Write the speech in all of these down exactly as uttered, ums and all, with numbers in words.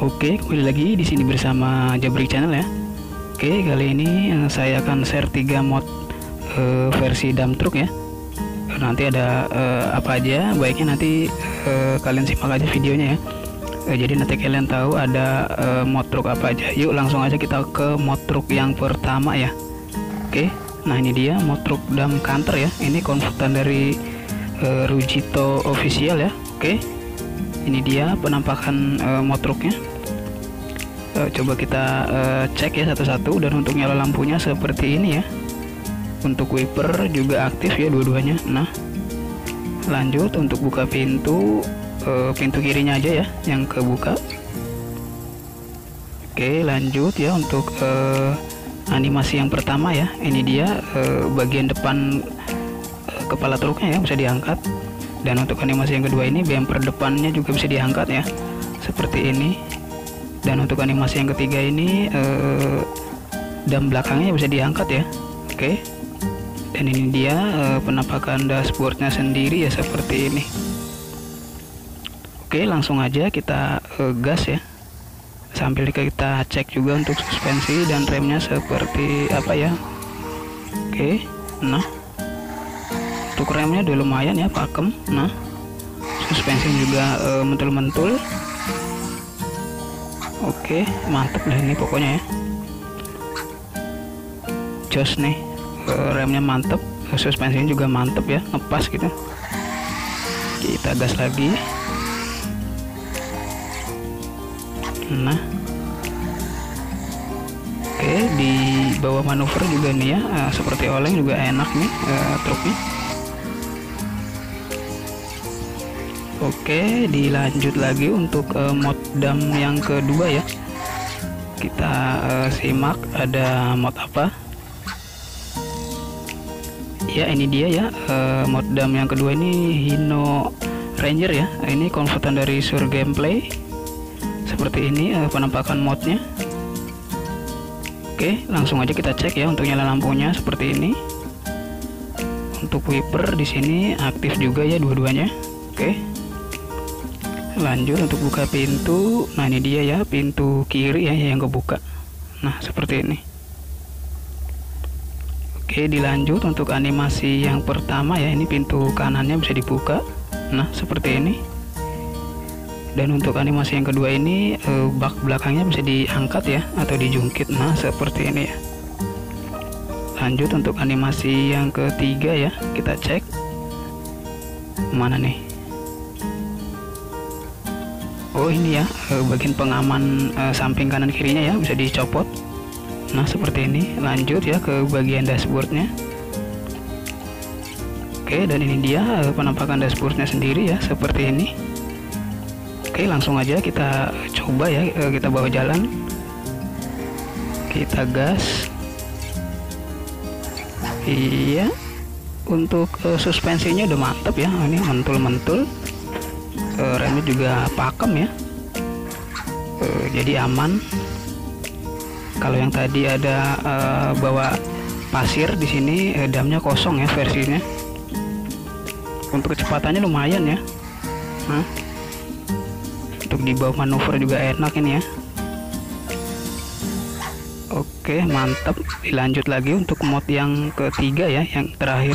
Oke, kembali lagi di sini bersama Jabrik Channel ya. Oke, kali ini eh, saya akan share tiga mod eh, versi dump truck ya. Nanti ada eh, apa aja, baiknya nanti eh, kalian simak aja videonya ya. Eh, jadi nanti kalian tahu ada eh, mod truk apa aja. Yuk langsung aja kita ke mod truk yang pertama ya. Oke, nah ini dia mod truk dump canter ya. Ini konvertan dari eh, Rujito official ya. Oke, ini dia penampakan uh, mod truknya. Uh, coba kita uh, cek ya satu-satu. Dan untuk nyala lampunya seperti ini ya. Untuk wiper juga aktif ya dua-duanya. Nah, lanjut untuk buka pintu, uh, pintu kirinya aja ya yang kebuka. Oke, lanjut ya untuk uh, animasi yang pertama ya. Ini dia uh, bagian depan uh, kepala truknya ya, bisa diangkat. Dan untuk animasi yang kedua ini bumper depannya juga bisa diangkat ya, seperti ini. Dan untuk animasi yang ketiga ini eh, dam belakangnya bisa diangkat ya. Oke. Dan ini dia eh, penampakan dashboardnya sendiri ya, seperti ini. Oke, langsung aja kita eh, gas ya. Sambil kita cek juga untuk suspensi dan remnya seperti apa ya. Oke. Nah, untuk remnya udah lumayan ya, pakem. Nah, suspensi juga uh, mentul-mentul. Oke, mantep lah ini pokoknya ya. Jos nih, uh, remnya mantep, suspensinya juga mantep ya, ngepas gitu. Kita gas lagi. Nah, oke, di bawah manuver juga nih ya, uh, seperti oleng juga enak nih uh, truknya. Oke, dilanjut lagi untuk uh, mod dump yang kedua ya. Kita uh, simak ada mod apa. Ya, ini dia ya, uh, mod dump yang kedua ini Hino Ranger ya. Ini konvertan dari Sur Gameplay. Seperti ini uh, penampakan modnya. Oke, langsung aja kita cek ya untuk nyala lampunya seperti ini. Untuk wiper di sini aktif juga ya dua-duanya. Oke. Lanjut untuk buka pintu. Nah, ini dia ya, pintu kiri ya yang kebuka. Nah, seperti ini. Oke, dilanjut untuk animasi yang pertama ya. Ini pintu kanannya bisa dibuka. Nah, seperti ini. Dan untuk animasi yang kedua ini eh, bak belakangnya bisa diangkat ya atau dijungkit. Nah, seperti ini ya. Lanjut untuk animasi yang ketiga ya. Kita cek mana nih. Oh, ini ya, bagian pengaman eh, samping kanan kirinya ya bisa dicopot. Nah, seperti ini. Lanjut ya ke bagian dashboardnya. Oke, dan ini dia eh, penampakan dashboardnya sendiri ya, seperti ini. Oke, langsung aja kita coba ya, eh, kita bawa jalan. Kita gas. Iya. Untuk eh, suspensinya udah mantap ya. Ini mentul-mentul. Uh, remnya juga pakem ya, uh, jadi aman. Kalau yang tadi ada uh, bawa pasir, di sini uh, damnya kosong ya versinya. Untuk kecepatannya lumayan ya. Nah, untuk di bawah manuver juga enak ini ya. Oke, mantap. Dilanjut lagi untuk mod yang ketiga ya, yang terakhir.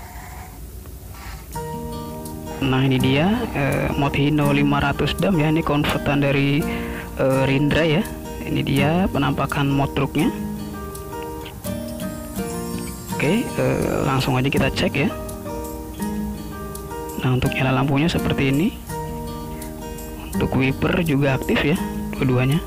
Nah, ini dia eh, mod Hino lima ratus dam ya. Ini konvertan dari eh, Rindra ya. Ini dia penampakan mod truknya. Oke, eh, langsung aja kita cek ya. Nah, untuk nyala lampunya seperti ini. Untuk wiper juga aktif ya, dua-duanya.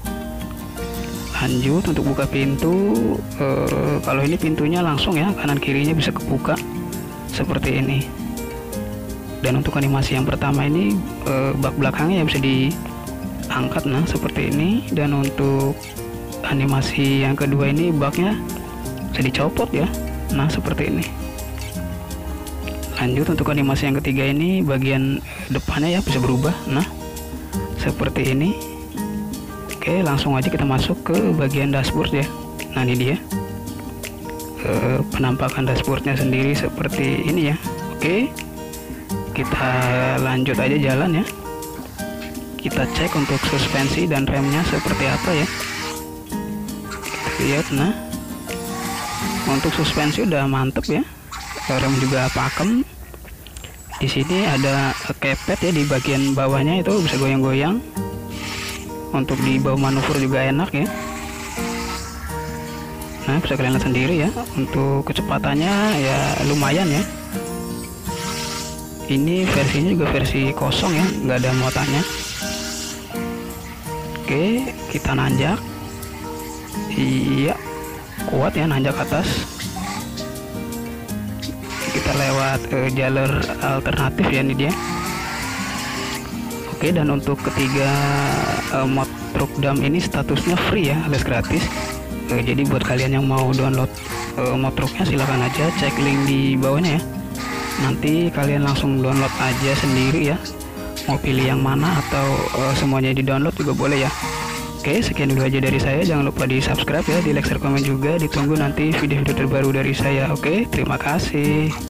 Lanjut untuk buka pintu. Eh, kalau ini pintunya langsung ya, kanan kirinya bisa kebuka seperti ini. Dan untuk animasi yang pertama ini e, bak belakangnya ya bisa diangkat, nah seperti ini. Dan untuk animasi yang kedua ini baknya bisa dicopot ya, nah seperti ini. Lanjut untuk animasi yang ketiga ini bagian depannya ya bisa berubah, nah seperti ini. Oke, langsung aja kita masuk ke bagian dashboard ya. Nah, ini dia e, penampakan dashboardnya sendiri seperti ini ya. Oke, kita lanjut aja jalan ya. kita cek untuk suspensi dan remnya seperti apa ya. Kita lihat. Nah, untuk suspensi udah mantep ya, rem juga pakem. Di sini ada kepet ya di bagian bawahnya, itu bisa goyang-goyang. Untuk di bawah manuver juga enak ya. Nah, bisa kalian lihat sendiri ya. Untuk kecepatannya ya lumayan ya. Ini versinya juga versi kosong ya, nggak ada muatannya. Oke, kita nanjak. Iya, kuat ya nanjak atas. Kita lewat eh, jalur alternatif ya, ini dia. Oke, dan untuk ketiga eh, mod truk dam ini statusnya free ya, alias gratis. Eh, jadi buat kalian yang mau download eh, mod truknya, silahkan aja cek link di bawahnya ya. Nanti kalian langsung download aja sendiri ya, mau pilih yang mana atau uh, semuanya di download juga boleh ya. Oke, sekian dulu aja dari saya. Jangan lupa di subscribe ya, di like, share, komen juga. Ditunggu nanti video-video terbaru dari saya. Oke, terima kasih.